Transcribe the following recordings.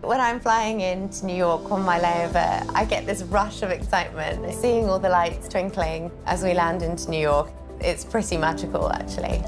When I'm flying into New York on my layover, I get this rush of excitement, seeing all the lights twinkling as we land into New York. It's pretty magical, actually.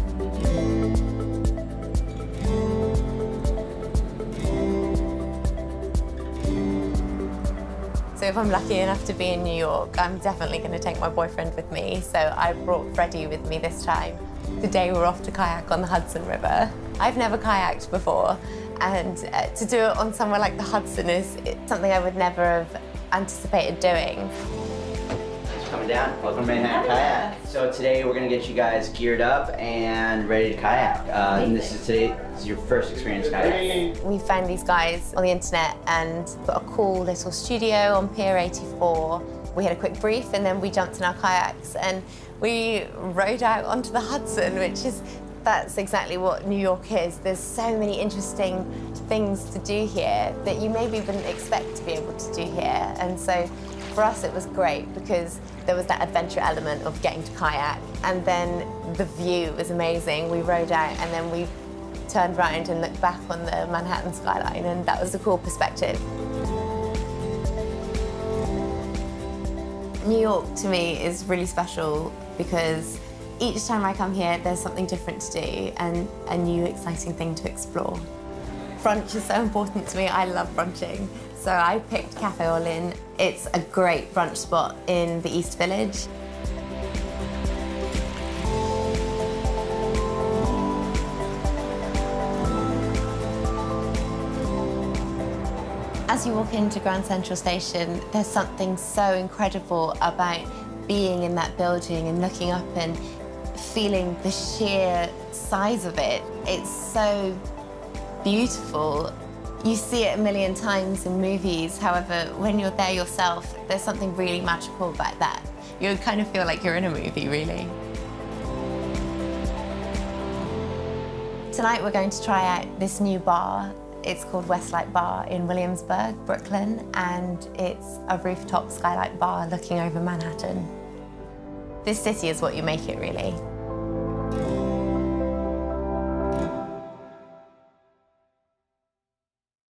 So if I'm lucky enough to be in New York, I'm definitely going to take my boyfriend with me. So I brought Freddie with me this time. Today we're off to kayak on the Hudson River. I've never kayaked before, and to do it on somewhere like the Hudson is something I would never have anticipated doing. Thanks for coming down. Welcome to Manhattan Kayak. So today we're going to get you guys geared up and ready to kayak. And this is your first experience kayaking. We found these guys on the internet and got a cool little studio on Pier 84. We had a quick brief and then we jumped in our kayaks and we rode out onto the Hudson, that's exactly what New York is. There's so many interesting things to do here that you maybe wouldn't expect to be able to do here. And so for us it was great because there was that adventure element of getting to kayak, and then the view was amazing. We rode out and then we turned around and looked back on the Manhattan skyline, and that was a cool perspective. New York to me is really special because each time I come here there's something different to do and a new exciting thing to explore. Brunch is so important to me. I love brunching. So I picked Cafe All In. It's a great brunch spot in the East Village. As you walk into Grand Central Station, there's something so incredible about being in that building and looking up and feeling the sheer size of it. It's so beautiful. You see it a million times in movies, however, when you're there yourself, there's something really magical about that. You kind of feel like you're in a movie, really. Tonight we're going to try out this new bar. It's called Westlight Bar in Williamsburg, Brooklyn, and it's a rooftop skylight bar looking over Manhattan. This city is what you make it, really.